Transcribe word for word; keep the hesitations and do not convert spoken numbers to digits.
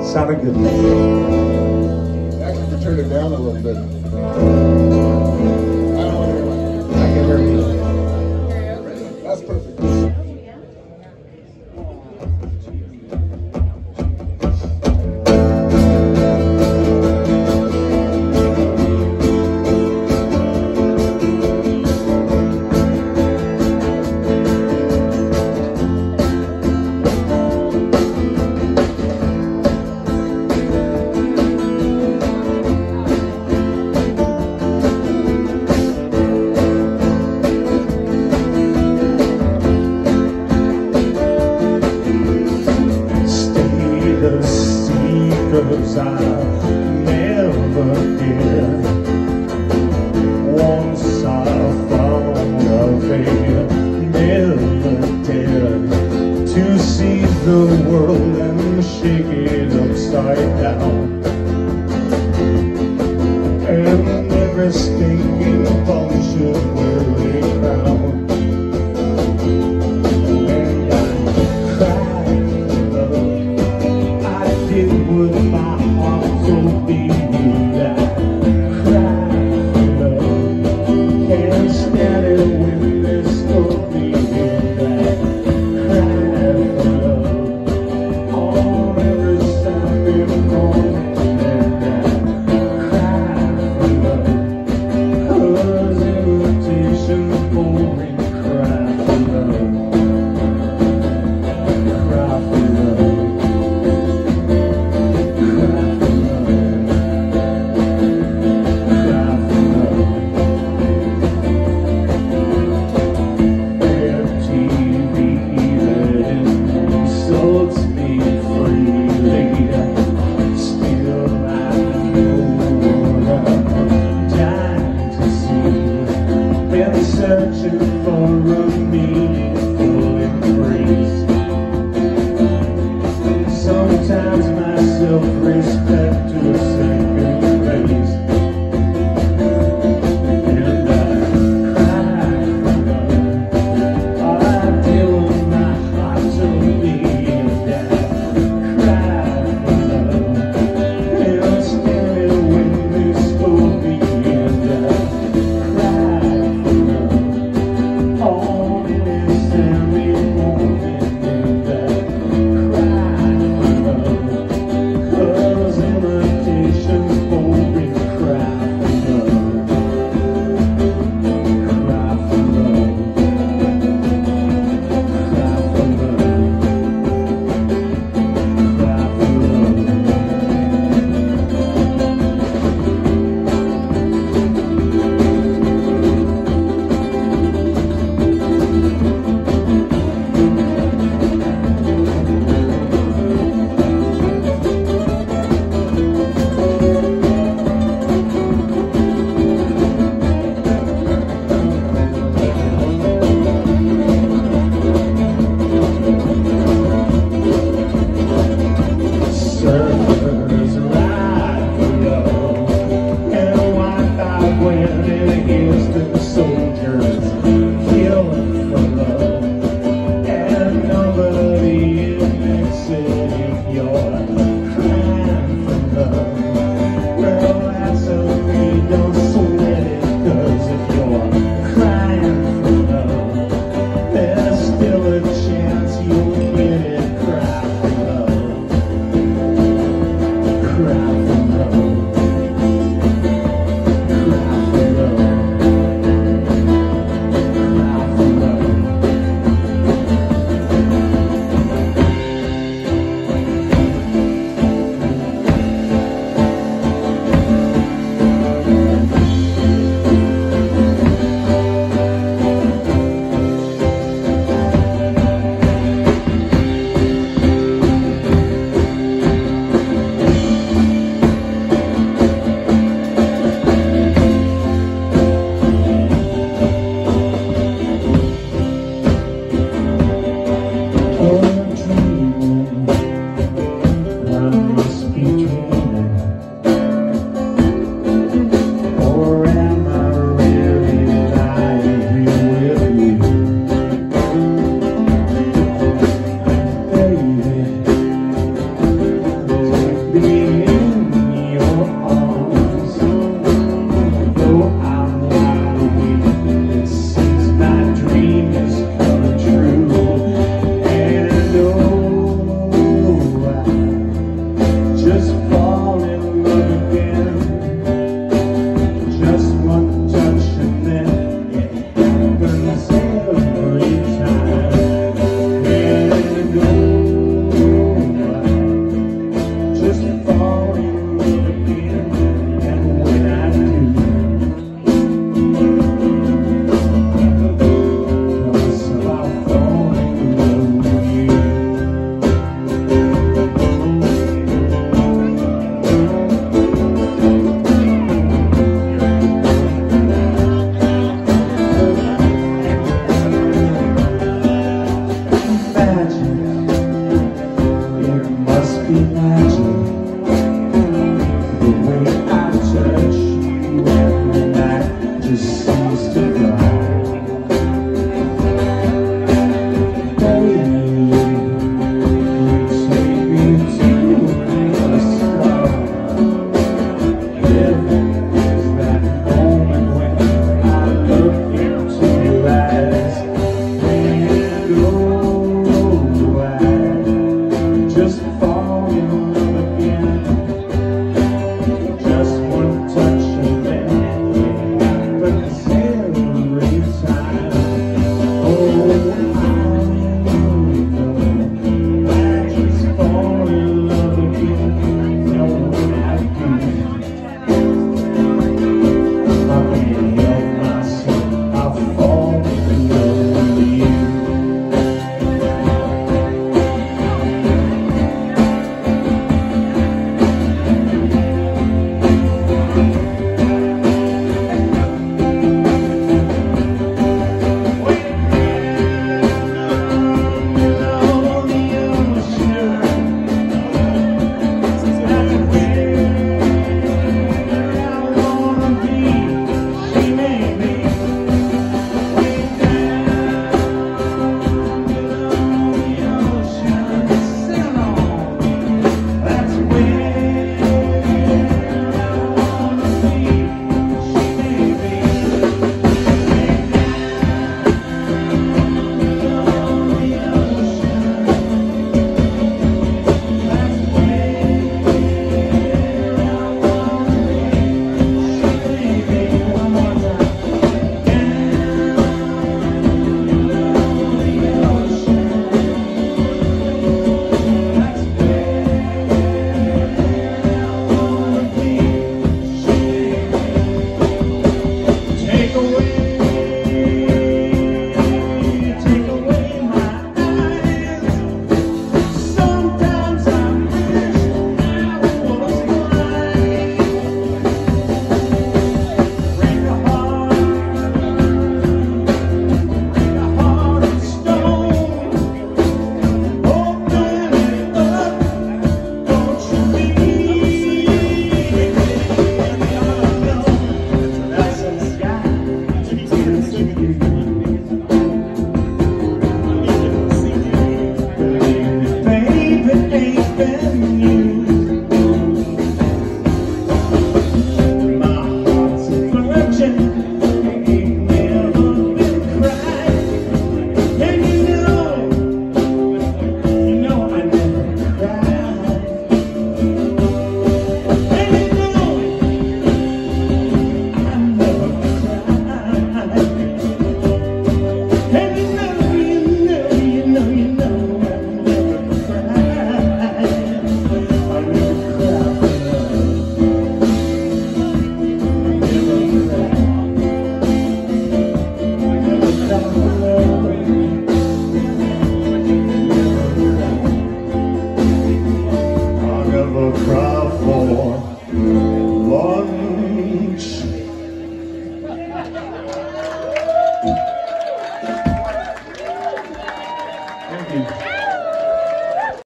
Sounded good. Actually, turn it down a little bit. I don't want to hear it. I can hear you. That's perfect. Cause I never did. Once I found a veil, never dared to see the world and shake it upside down. And every stinking bum should wear a crown. And I cried for love. I did what my heart told me that. Cried for love. Can't stand it when there's nobody that. Cried for love. On every Sunday morning and I cried for love. magic. It must be magic. The way I touch you and the night just seems to fly. Baby, ain't been